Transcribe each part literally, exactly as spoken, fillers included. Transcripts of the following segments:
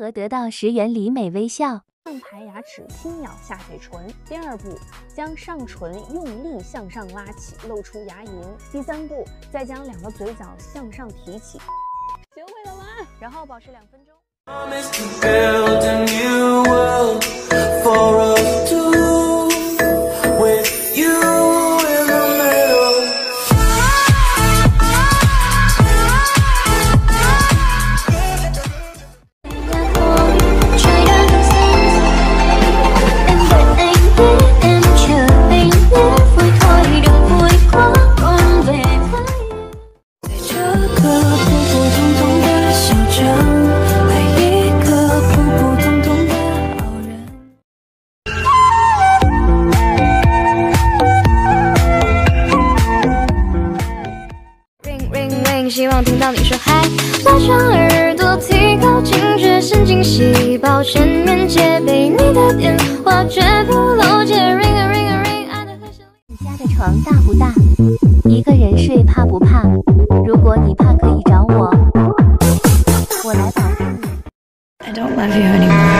何得到十元里美微笑？ 上排牙齿轻咬下嘴唇。第二步，将上唇用力向上拉起，露出牙龈。第三步，再将两个嘴角向上提起。学会了吗？然后保持两分钟。 希望听到你说嗨，拉长耳朵，提高警觉神经细胞，全面戒备你的电话，绝不漏接 ring a ring a ring。爱的和声。 你家的床大不大？一个人睡怕不怕？如果你怕，可以找我，我来保护你。 I don't love you anymore.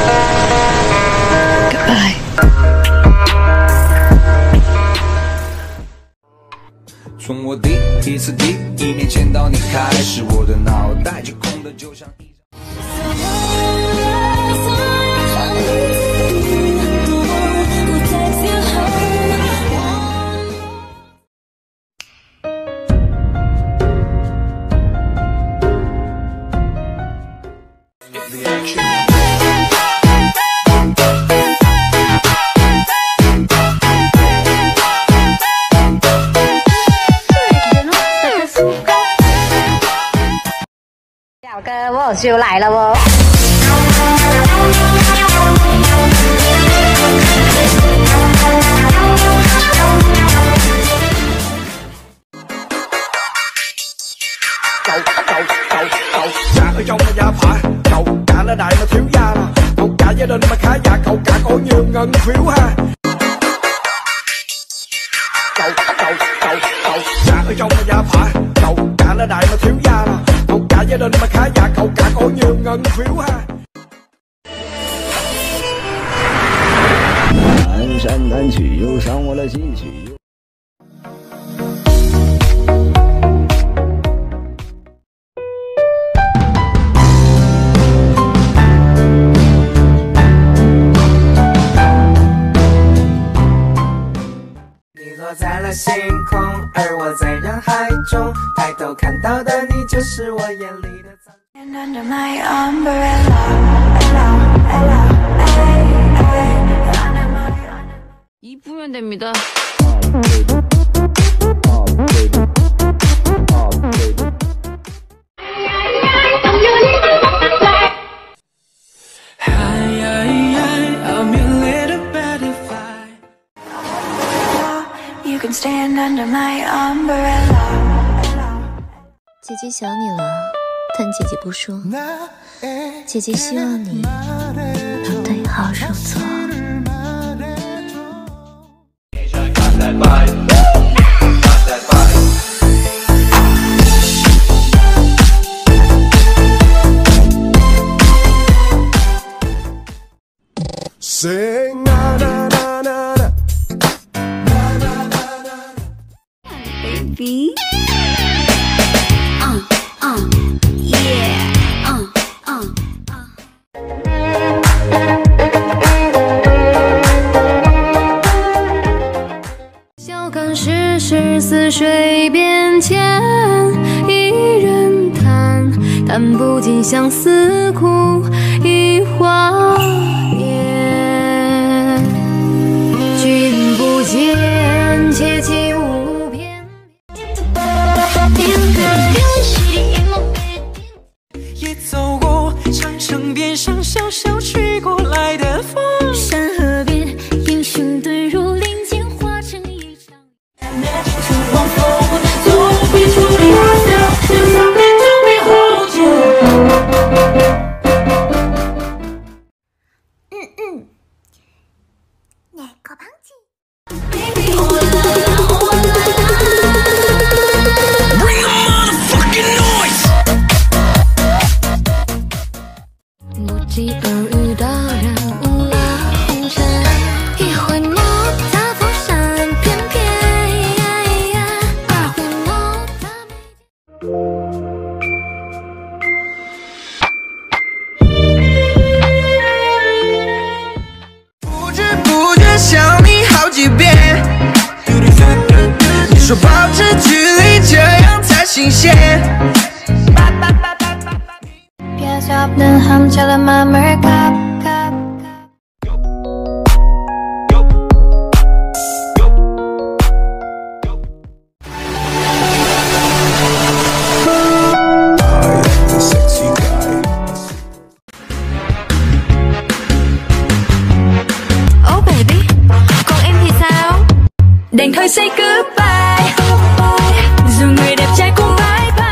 Goodbye. 从我第一次第一面见到你开始，我的脑袋就空的就像一张。 表哥，我就来了哦！ 舊舊舊舊炸去中嘅也排，舊假啦大咪挑呀啦，舊假一輪咪卡呀，舊假嗰樣硬票哈。舊舊舊舊炸去中嘅也排，舊假啦大咪挑呀啦。 一輪咪卡呀，舊假嗰樣硬票哈。 蹒跚跚去，又伤我了心绪。 你落在了星空，而我在人海中，抬头看到的你就是我眼里的苍。Under my umbrella, 이 부면 됩니다. You can stand under my umbrella. 姐姐想你了，但姐姐不说。姐姐希望你能对号入座。 Sing na na na na na baby. Uh, uh, yeah, uh, uh, uh. 笑看世事似水变迁，一人叹，叹不尽相思苦，一华年。君不见，且起舞翩也走过长城边上小小吹过来的风， 山河边英雄遁入林间，化成一场出黄风，总比处理花香，就像变成美红酒。 嗯嗯，那个棒子。 Baby, oh la la, oh la la. Bring the motherfucking noise. 极而遇的人误了红尘，一回眸他浮想翩翩，二回眸他不知不觉想你好几遍，你说保持距离这样才新鲜。 Biasa ham selama mereka Oh baby, còn em thì sao? Đành thôi say goodbye, dù người đẹp trai cũng bye bye.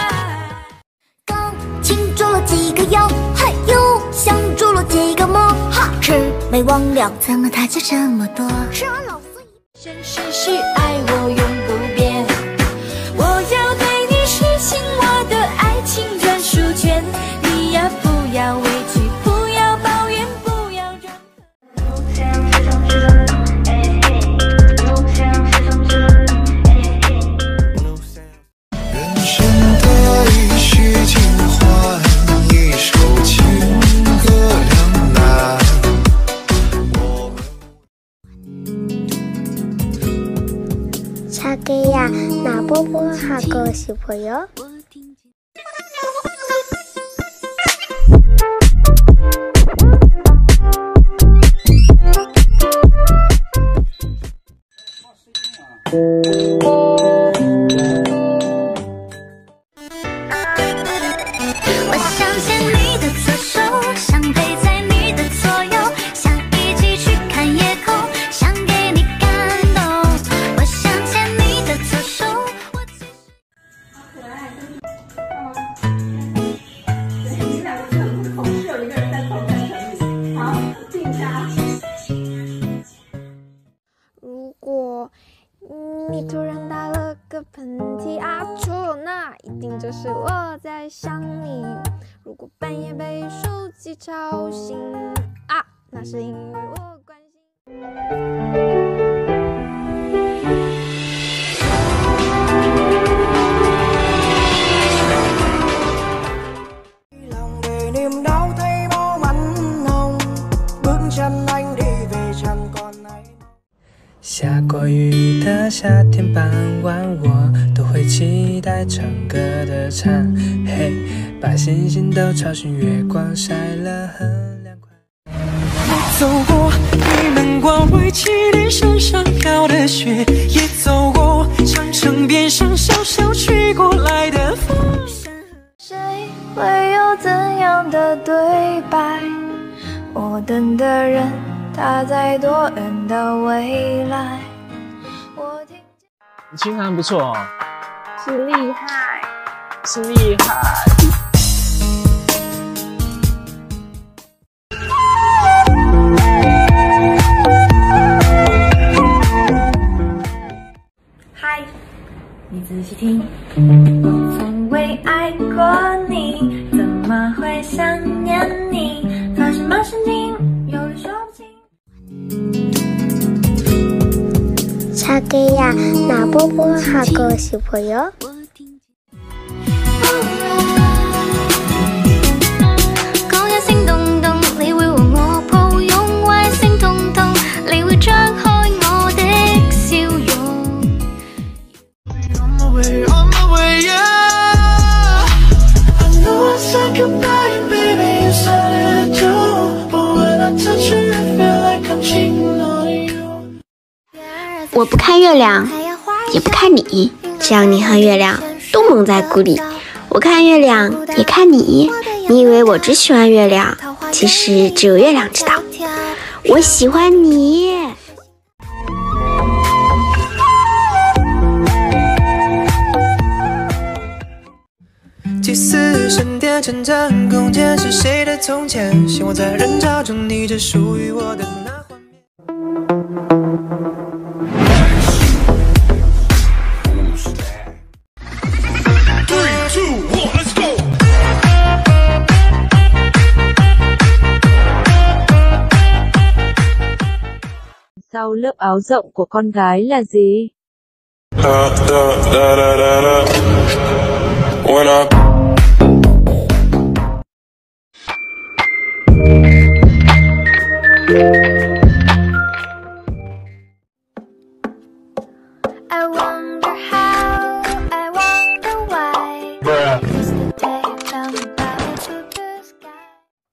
庆祝了几个哟，还有相助了几个梦，哈，魑魅魍魉，怎么他就这么多？是俺老四现实是爱我永不变，我要对你实行我的爱情专属权，你呀不要委屈，不要抱怨，不要任人生得意须尽欢，一首情歌两难。 자기야, 나보고 하고 싶어요? 你突然打了个喷嚏啊，错，那一定就是我在想你。如果半夜被手机吵醒啊，那是因为我关心。 lòng để niềm đau thấy máu mắn hồng, bước chân anh đi về chẳng còn ai。 下过雨的夏天傍晚，我都会期待唱歌的蝉，嘿，把星星都吵醒，月光晒了很凉快。我走过你们光辉起点身上飘的雪，也走过长城边上小小吹过来的风。 谁会有怎样的对白？我等的人。 他在多远的未来？我听见你琴弹不错哦， 是厉害， 是厉害。 嗨，你仔细听，我从未爱过你，怎么会想念你？发生什么神经，有理说不清。 자기야, 나보고 하고 싶어요? 講一聲咚咚，你會和我抱擁，話一聲痛痛，你會張開我的笑容。On my way, on my way, yeah. I know I said goodbye, and baby, you said it too. But when I touch you, I feel like I'm cheating on you. 我不看月亮，也不看你，只要你和月亮都蒙在鼓里。我看月亮，也看你，你以为我只喜欢月亮，其实只有月亮知道，我喜欢你。 祭祀神殿城镇空间是谁的从前？希望在人潮中，你只属于我的那画面。 Three, two, one, let's go. sau lớp áo rộng của con gái là gì? Da, da, da, da, da, da. When I... I wonder how, I wonder why. Since the day you tell me about it to the sky.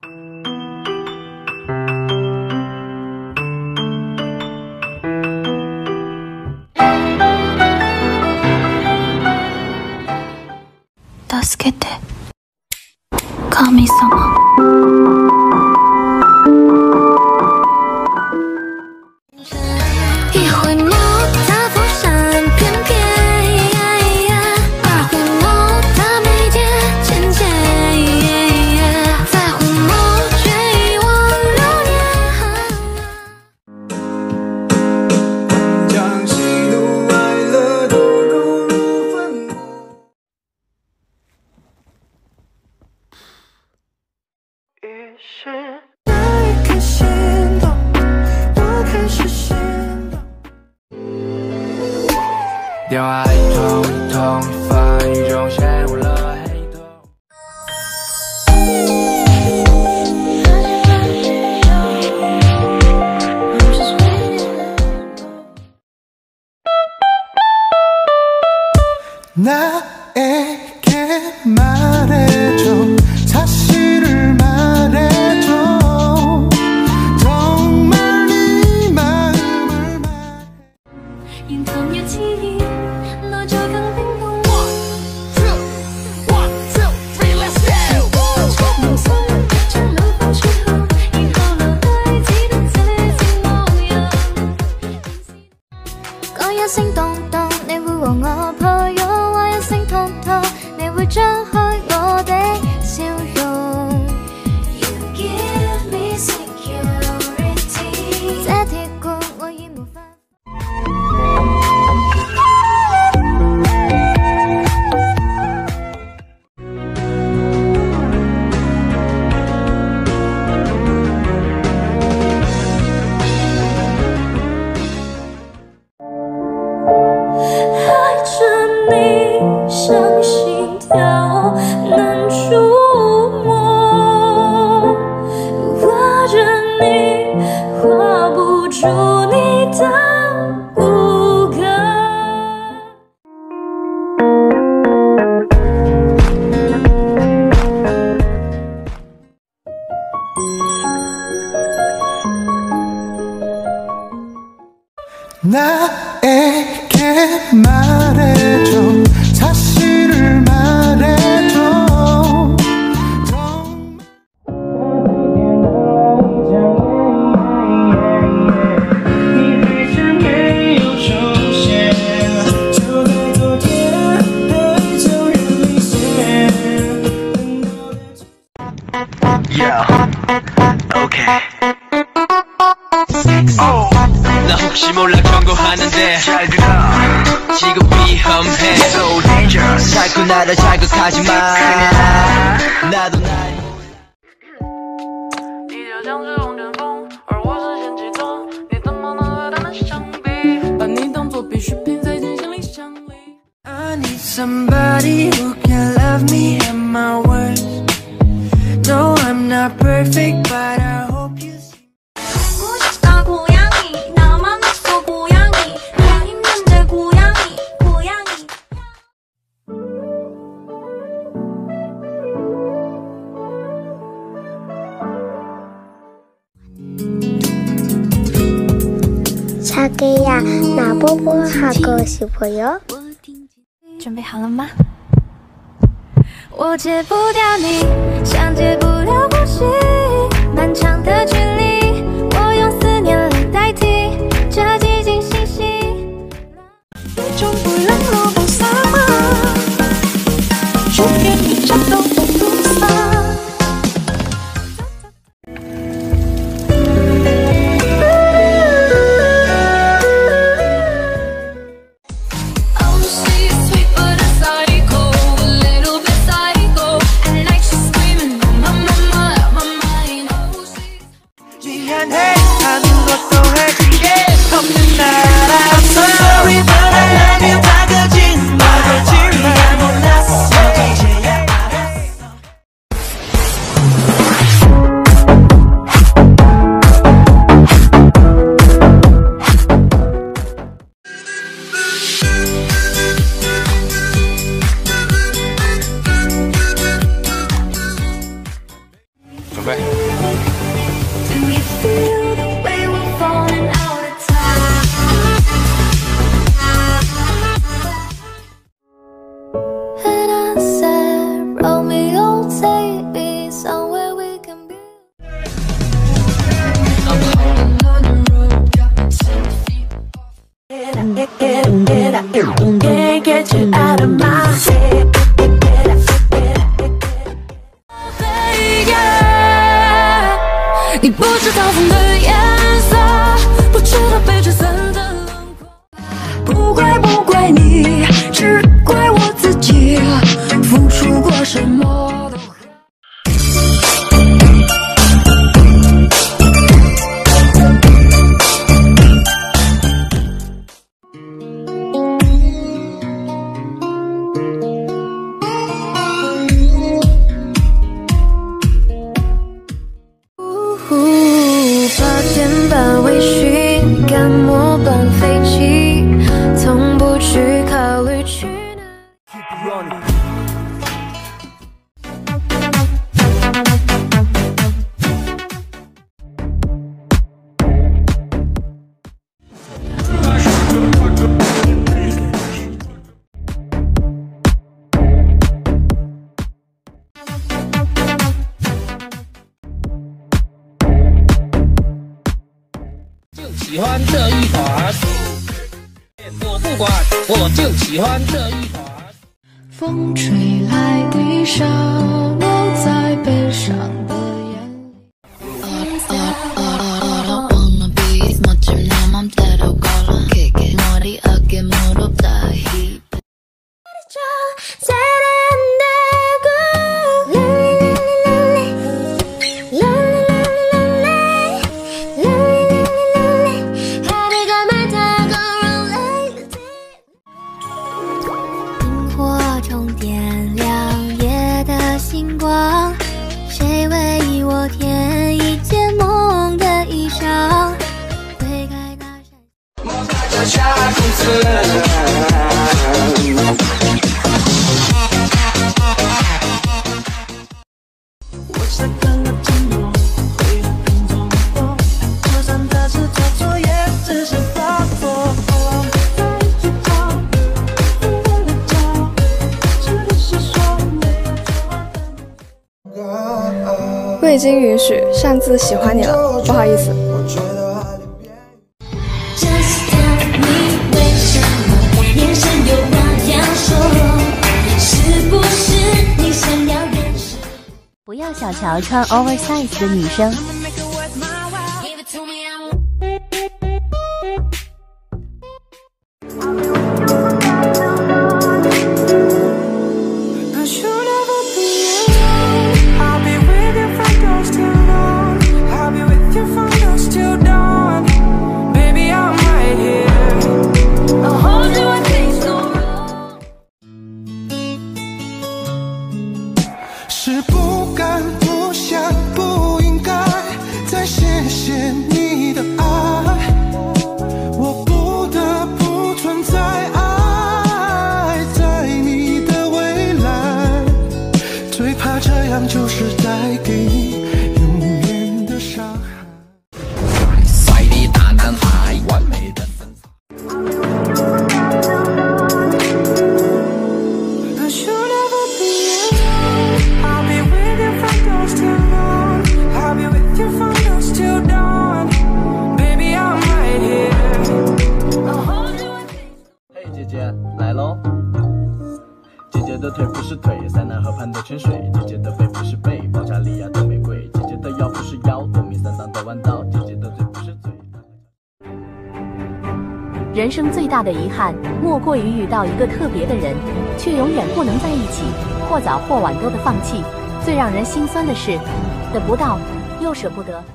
Tasukete, Kami-sama. 一回眸，它浮闪翩翩，二回眸，它眉间浅浅，再回眸，却遗忘流年。 将喜怒哀乐都融入粉末。于是那一刻心动，我开始心动。电话一通一通，发一中陷入了黑洞。나에게 말해줘 사실을 말해줘 정말 네 마음을 말해 迎他们记忆，那就更冰冻。梦想成了风之后，以后留待记得自己模样。嗰一聲動動，你會和我抱擁，我一聲痛痛，你會張開我的笑容。You give me security， 這鐵罐我已無法。爱着你，像心跳难触摸，握着你，画不出你的骨骼。 나에게 말해줘 사실을 말해줘 정말 你还是没有出现，就在昨天被旧人离线。Yeah, okay. Oh. 나 혹시 몰라 경고하는데 잘 들어 지금 위험해 So dangerous 자꾸 나를 자극하지 마 나도 날 몰라 你就像是龙卷风而我是咸鸡中你怎么能和他们相比把你当作必需品塞进行李箱里 I need somebody who can love me at my worst No I'm not perfect but I hope you see 자기야, 나 뽀뽀하고 싶어요. 准备好了吗？我戒不掉你，像戒不了呼吸，漫长的距离，我用思念来代替这寂静息息。终不冷落不撒谎，祝愿你战斗不不丧。 果什么都。 把肩膀微醺，赶末班飞机，从不去考虑去哪。 喜欢这一团，我不管，我就喜欢这一团。 风吹来的沙，落在悲伤的眼里。 点亮夜的星光，谁为我添一件梦的衣裳？推开那扇。 我才刚刚承诺，会很重要。就算这次做错，也只是发作。 未经允许擅自喜欢你了，不好意思。 不要小瞧穿 oversize 的女生。 是不敢、不想、不应该再谢谢你的爱，我不得不存在，爱在你的未来，最怕这样就是带给你永远的伤害。帅的大男孩，完美的身材。 姐姐来喽！姐姐的腿不是腿，塞纳河畔的泉水；姐姐的背不是背，保加利亚的玫瑰；姐姐的腰不是腰，多米三藏的弯道；姐姐的嘴不是嘴。 人生最大的遗憾，莫过于遇到一个特别的人，却永远不能在一起，或早或晚都得放弃。最让人心酸的是，得不到又舍不得。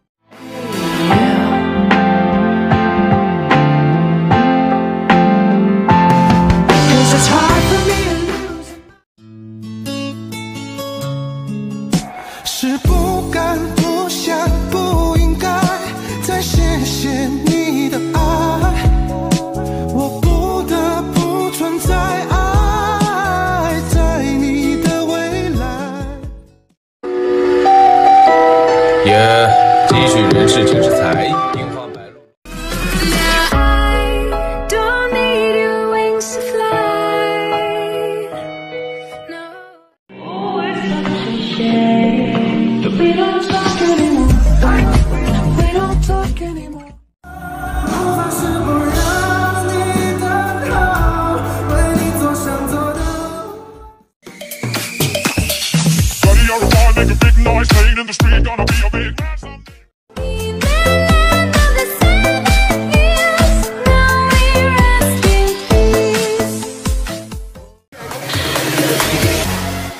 是不敢、不想、不应该再谢谢你的爱，我不得不存在，爱在你的未来。 耶，继续人世请食材，樱花白露。 We don't talk anymore. We don't talk anymore. 无法是不让你等候，为你做想做的。Buddy, you're a wild, make a big noise, playing in the street, gonna be a big man someday.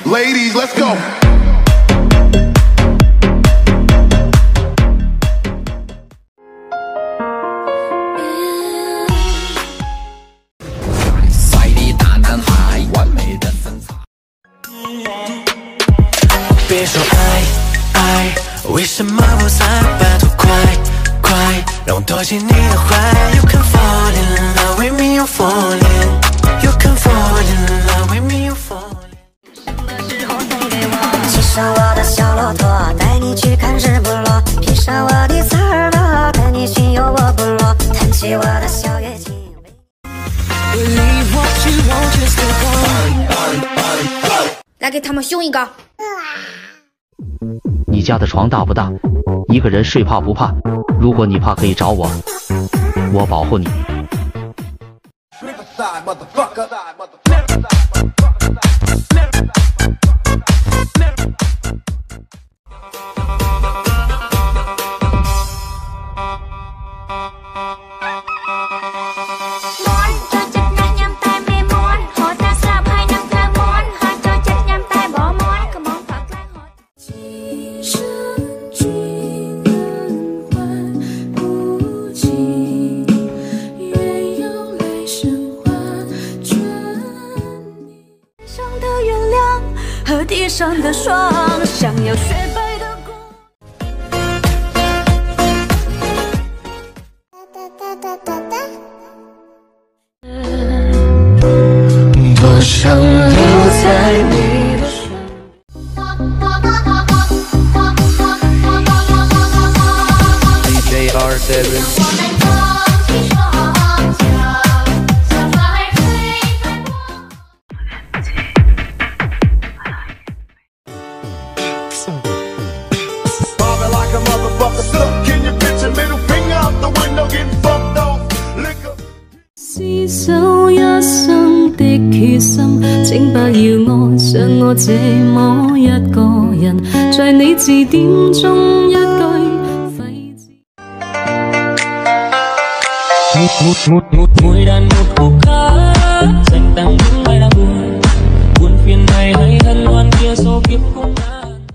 Ladies, let's go. 别说爱爱，为什么不在？拜托快快，让我躲进你的怀。You can fall in love with me, you fall in. You can fall in love with me, you fall in. 骑上我的小骆驼，带你去看日不落。披上我的刺耳朵，带你巡游我部落。弹起我的小乐器。Believe what you want, just go. 来给他们凶一个。 你家的床大不大？一个人睡怕不怕？如果你怕，可以找我，我保护你。 和地上的霜，想要雪白的光。 多想留在你的身。D J R seven。 廝守一生的決心，請不要愛上我這麼一個人，在你字典中一句廢字。Mỗi đàn một khúc ca dành tặng những ai đang buồn, buồn phiền này hay hân hoan kia số kiếp không ngã.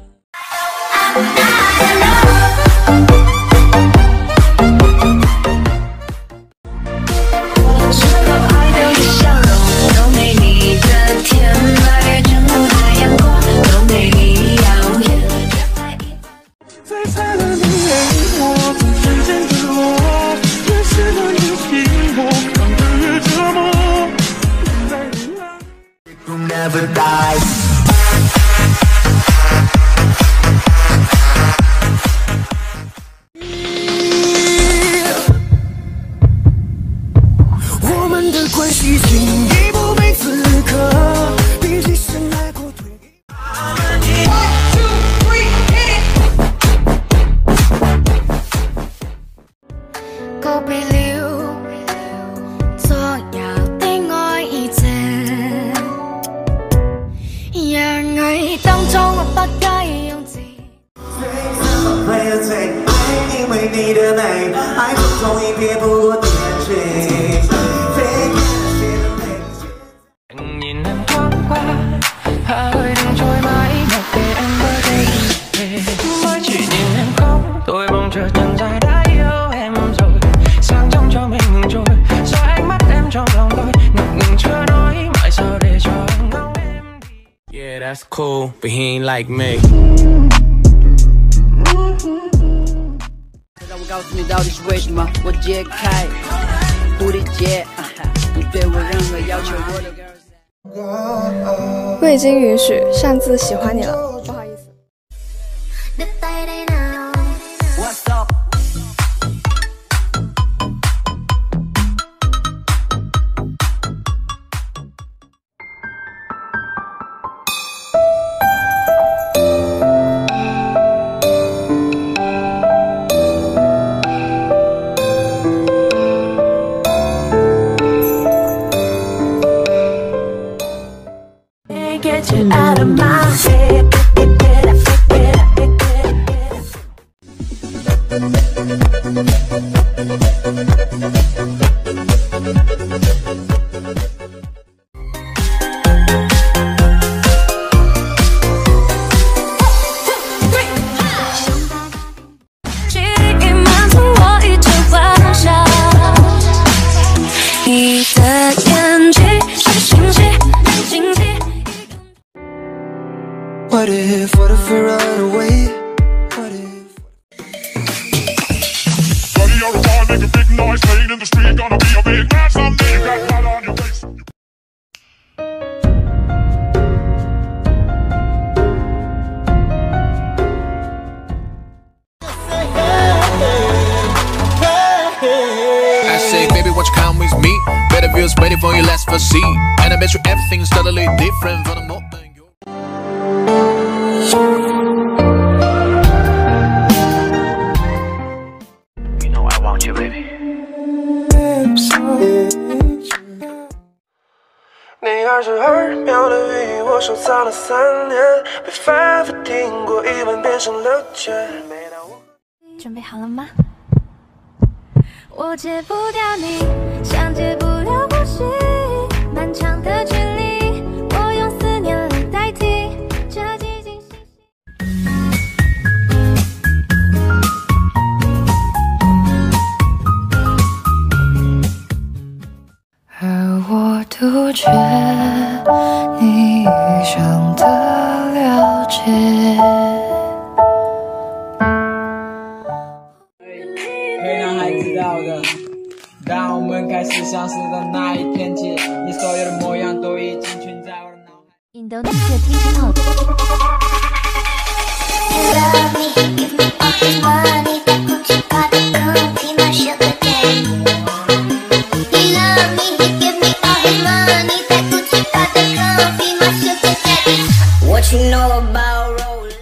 我们的关系轻易不被此刻，比起深爱过退。 告別了昨有的愛意靜，讓愛當中我不該用字。 最最愛因為你的美，愛不同意別不過天晴。 nhìn em thoáng qua, hà hơi đừng trôi mãi mặc kệ em với đây. Mới chỉ nhìn em khóc, tôi mong chờ trần dài đã yêu em rồi. Sáng trong cho mình ngừng trôi, do ánh mắt em trong lòng tôi ngập ngừng chưa nói mãi sao để cho anh ngóng em đi. Yeah, that's cool, but he ain't like me. 让我告诉你到底是为什么，我解开蝴蝶结。你对我任何要求，我都。 未经允许擅自喜欢你了，不好意思。 Get you out of my head. What if, what if we run away? What if? Buddy, you're a boy, make a big noise, playing in the street, gonna be a big man someday. You got blood on your face. I say, baby, won't you come with me? Better views waiting for you, let's proceed. And I bet you everything's totally different from the moment. You know I want you, baby. 你二十二秒的语音我收藏了三年，被反复听过一万遍成了圈。 准备好了吗？我戒不掉你，像戒不了呼吸，漫长的距离，我用思念来代替这寂静息息。 而我杜绝你预想的了解。 可以让孩子知道的，当我们开始相识的那一天起，你所有的模样都已经存在我的脑海。 Indonesia TikTok。 What you know about rolling?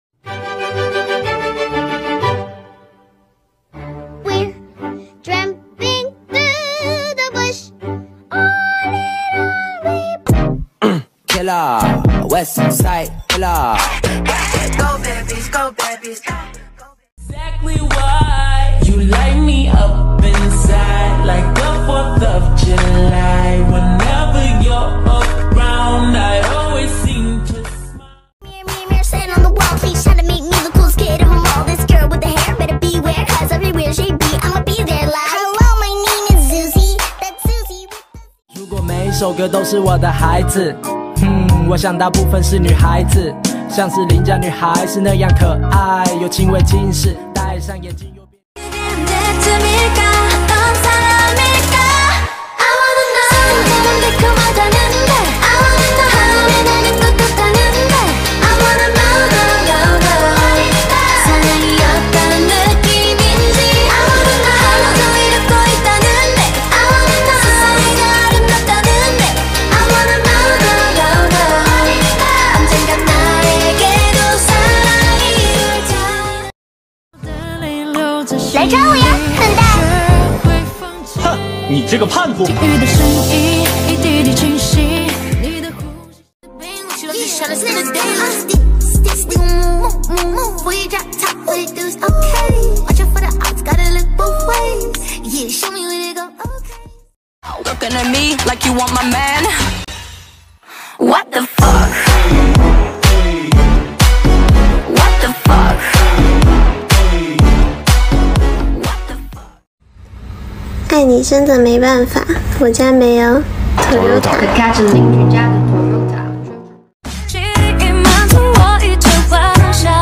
We're tramping through the bush. On and on we Killer, West Side Killer. Go babies, go babies. Exactly why you light me up inside like the fourth of July. Whenever you're around, I always seem to Mirror, mirror, mirror, stand on the wall. Please try to make me the coolest kid in the mall. This girl with the hair better beware, cause everywhere she be, I'ma be there like hello, my name is Susie. That's Susie. 如果每一首歌都是我的孩子，嗯，我想大部分是女孩子，像是邻家女孩是那样可爱，有轻微近视，戴上眼镜又变。 来抓我呀，笨蛋！ 哼，你这个叛徒！ Looking at me like you want my man. What the fuck? What the fuck? 爱你真的没办法，我家没有 Toyota。 看着邻居家的 Toyota。 记忆满足我一直幻想，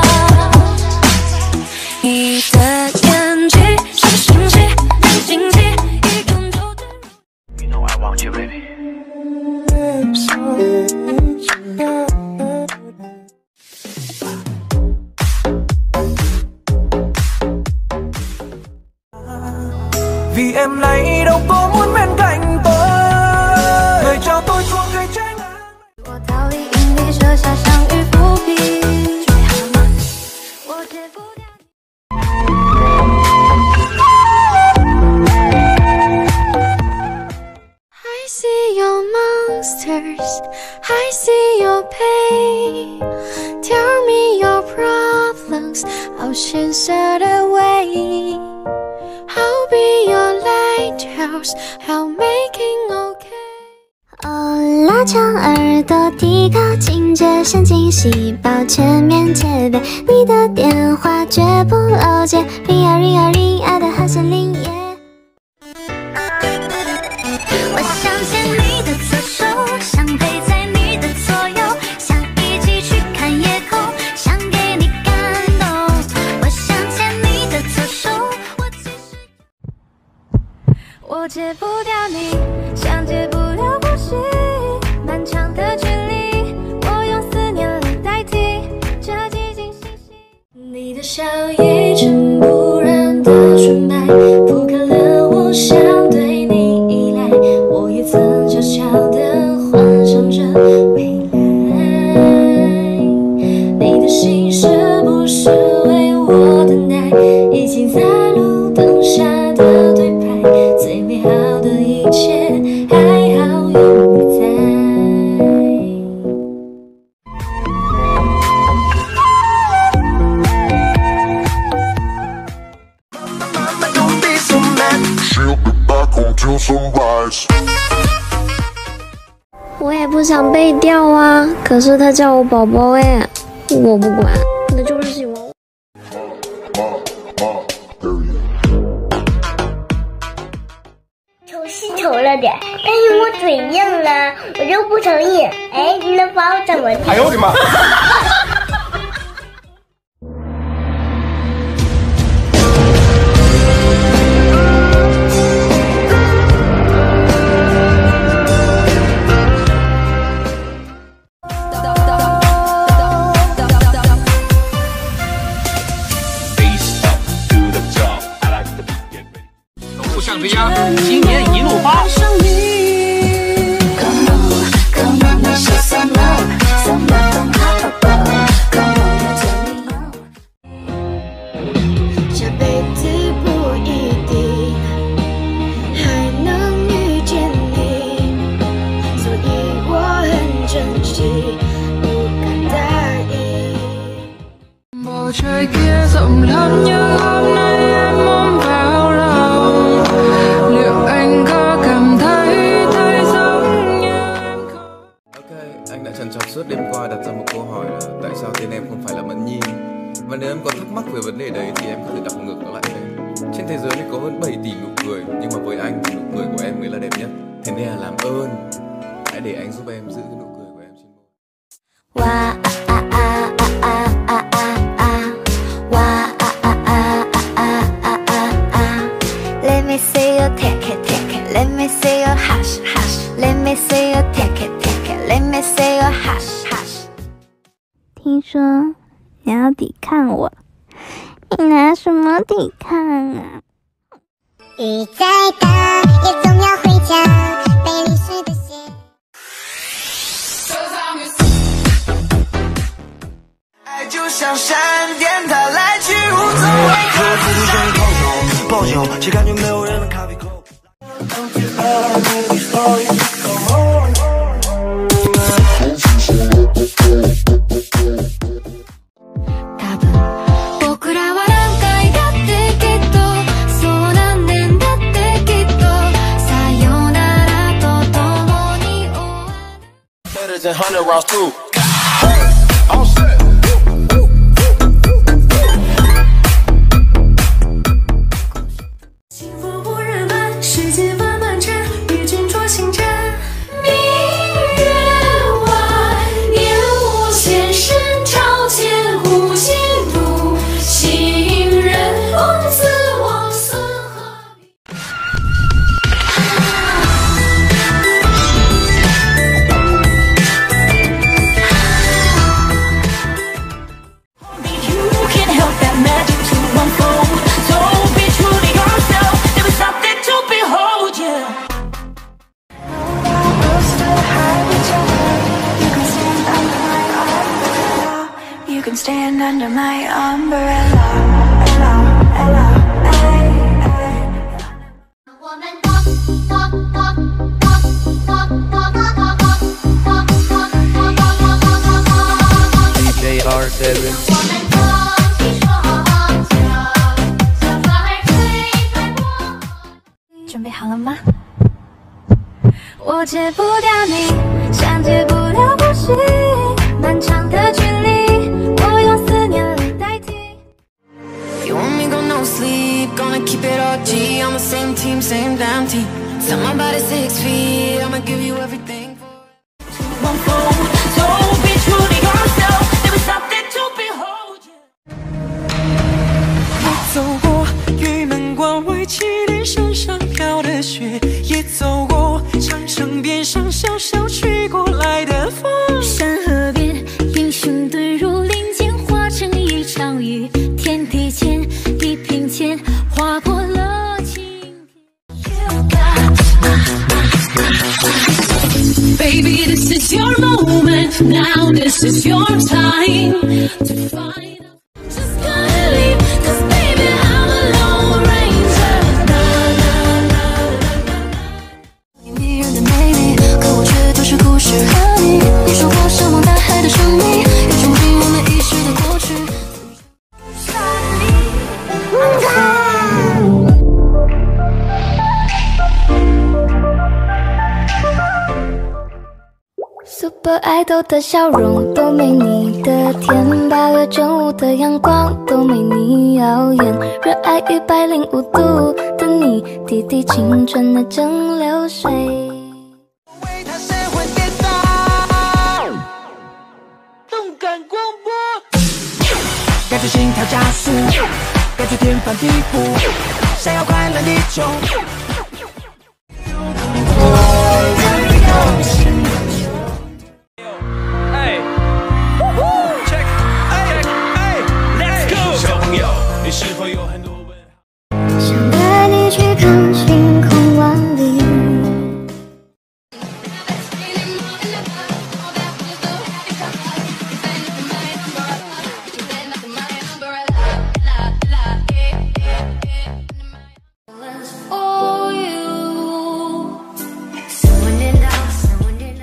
你的眼睛像星际，很惊奇，一看就对。 You know I want you, baby. Vì em này đâu có muốn bên cạnh tôi, người cho tôi chuông gây tranh án. 我逃离引力，设下相遇伏笔。准备好了吗？我戒不掉你。I see your monsters, I see your pain. Tell me your problems, I'll chase it away. I'll be your lighthouse, I'll making okay. 哦，拉长耳朵，提高警觉，先惊喜，抱全面戒备。你的电话绝不漏接，ring啊ring啊ring，爱的好像铃耶。 我想牵你的左手，想陪在你的左右，想一起去看夜我戒不掉你，像戒不了呼吸，漫长的距离，我用思念来代替这寂静息息。你的笑一尘不染的纯白，铺开了我想对你依赖，我也曾悄悄地幻想着未来。你的心是不是为我等待？已经在路灯下的对白，最美好的一切还好有你在。 我也不想被调啊，可是他叫我宝宝哎，我不管，他就是喜欢我。 丑是丑了点，但是我嘴硬了，我就不承认。哎，你能把我怎么地？ 哎呦我的妈！ 橡皮鸭，新年一路发。 这辈子不一定还能遇见你，所以我很珍惜，不敢大意。 Bầu trời kia rộng lớn như hôm nay em ôm vào lòng, liệu anh có cảm thấy thấy giống như em không? Ok, anh đã trằn trọc suốt đêm qua đặt ra một câu hỏi là tại sao tên em không phải là Mẫn Nhi. Và nếu em có thắc mắc về vấn đề đấy thì em có thể đọc ngược nó lại đây. Trên thế giới này có hơn bảy tỷ nụ cười, nhưng mà với anh thì nụ cười của em mới là đẹp nhất. Thế nên là làm ơn, hãy để anh giúp em giữ cái nụ cười của em trên môi. Wow, à, à, à, à, à, à, à. Wow, à, à, à, à, à, à, à. Let me see you take it, take it. Let me see you hush, hush. Let me see you take it, take it. Let me see you hush, hush. 听说你要抵抗我，你拿什么抵抗啊？ 雨再大也总要回家，被淋湿的鞋。 爱就像闪电，它来去无踪。我不想抱拥，抱拥，却感觉没有人能 copy close。 僕らは何回だってきっとそう何年だってきっとさよならと共に終わる Better than hundred rounds too. 幸福不日漫，世界慢慢转，与君酌情真。明月外，念无限深，朝千古心渡。行人公子望孙何必？ You can stand under my umbrella. Ella, Ella, ay, ay. 我们 talk talk talk talk talk talk talk talk talk talk talk J R seven。 我们说起说笑，像花儿吹开过。 准备好了吗？我戒不掉你，像戒不了呼吸，漫长的距离，我用思念来代替。 You want me go no sleep, gonna keep it all G. On the same team, same damn team. Tell my body six feet, I'ma give you everything for one fold. So be true to yourself, there is something to behold. 我走过玉门关，为祈年身上飘的雪。 Baby, this is your moment. Now this is your time to find out. Just gotta leave, 'cause baby, I'm a lone ranger. Na na na na na。迷人的美丽，可我却都是故事和你。你说我像望大海的生命，也憧憬我们遗失的过去。 Super Idol 的笑容都没你的甜，八月正午的阳光都没你耀眼，热爱一百零五度的你，滴滴青春的蒸馏水。 为他神魂颠倒，动感光波，感觉心跳加速，感觉天翻地覆，想要快乐地球。 想带你去看星空万里。For you， 三万年到，三万年到。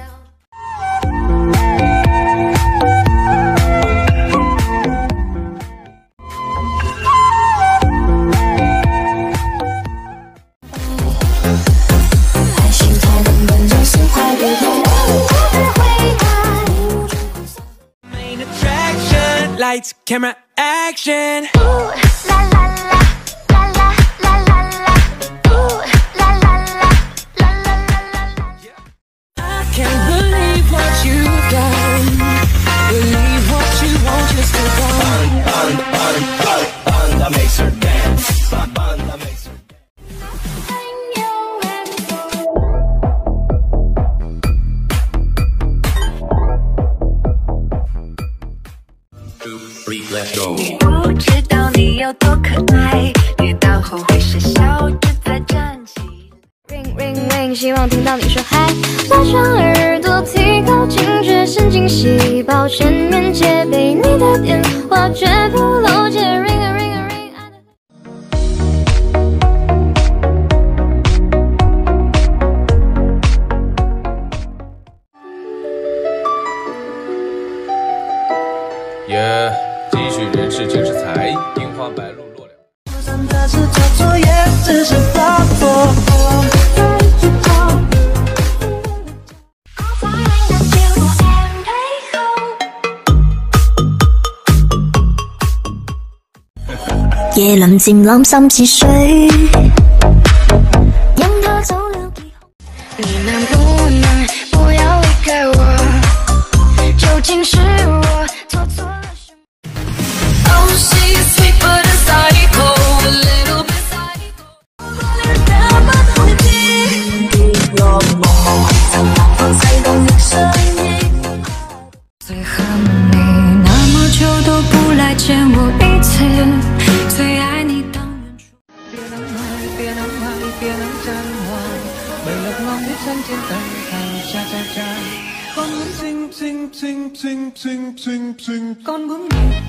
Lights, camera, action. Ooh, la la la, la la la la la. Ooh, la la la, la la la la la. I can't believe what you've done. Believe what you want just to done. Bun, bun, bun, bun, that makes her dance. Bun, bun, that makes her Let's go. 你不知道你有多可爱，跌倒后会傻笑着再站起。Ring ring ring， 希望听到你说嗨，拉长耳朵，提高警觉神经细胞，全面戒备，你的电话绝不漏接。Ring a ring a ring。 耶，继续人世尽是财，樱花白露落了。 就算这次做错也只是发作。 夜臨漸攬心似水。 让它走了以后，你能不能不要离开我？究竟是我做错了什么 ？Oh, she's sweet but a psycho, a little bit psycho。我连打不到你的落寞，曾难放才懂你声音。最恨你那么久都不来见我一次，最爱你当远处。 别能爱，别能爱，别能真愛，微力浪的親切對頭，喳喳喳。根本清清清清清清清，根本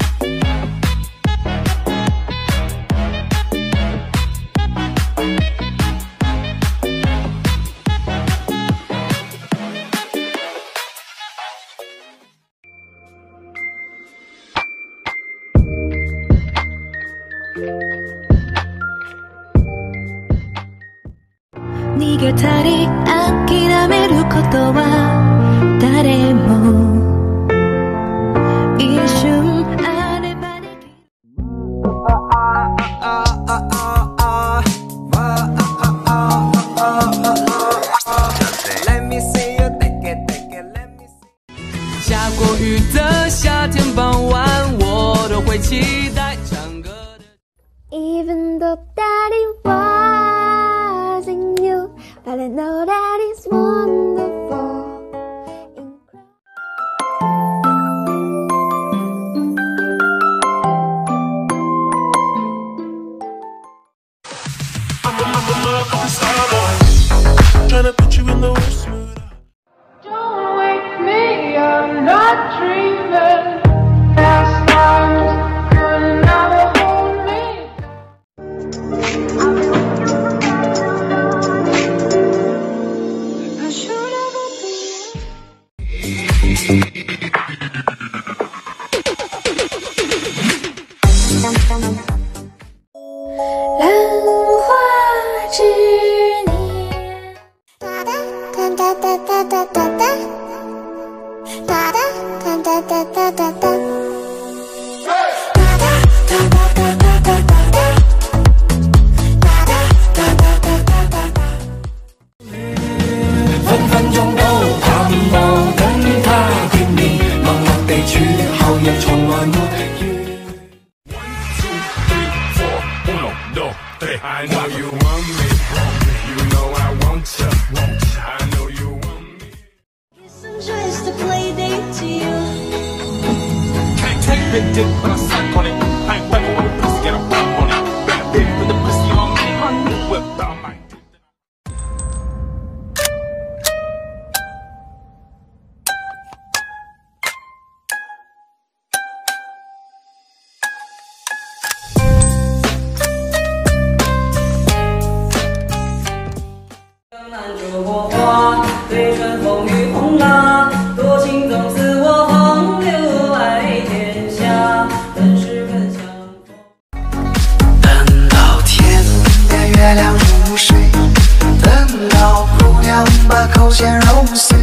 逃げたり諦めることは誰も一瞬あればできる。 下过雨的夏天傍晚，我都会期待唱歌的。 Even though daddy wasn't you, but I know that it's wonderful. Tryna put you in the worst mood. my sack on it. I ain't fucking with a pussy, get a rap on it. Better bitch, put the pussy on me, honey. Whip down my dick. 对春风雨红浪，多情总似我风流爱天下，本是本相逢。 等到天边月亮入睡，等到姑娘把口线揉碎。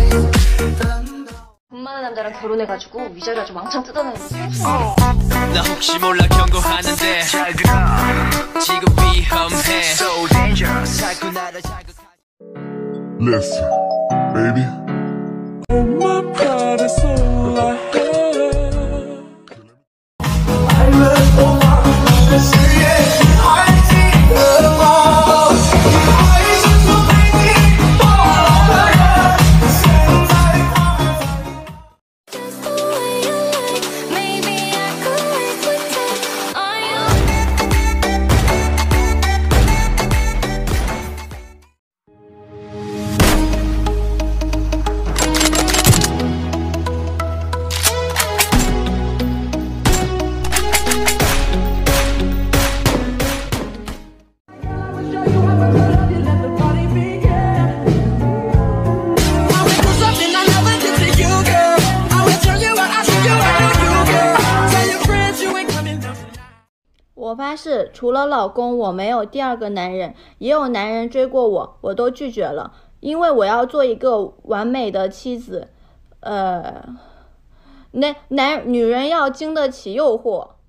돈 많은 남자랑 결혼해가지고 위자료 아주 왕창 뜯어내는 거. 나 혹시 몰라 경고하는데 잘 들어 지금 위험해 So dangerous 자꾸 나를 자극 Listen, baby. Oh, my pride is all I have. I love all my say it. I see the ball. I just so baby. All I have. Maybe I could live with it. Are you? Something I never did to you, girl. I will tell you what I should do, I do you, girl. Tell your friends you ain't coming down. 我发誓，除了老公，我没有第二个男人。也有男人追过我，我都拒绝了，因为我要做一个完美的妻子。呃，男男女人要经得起诱惑。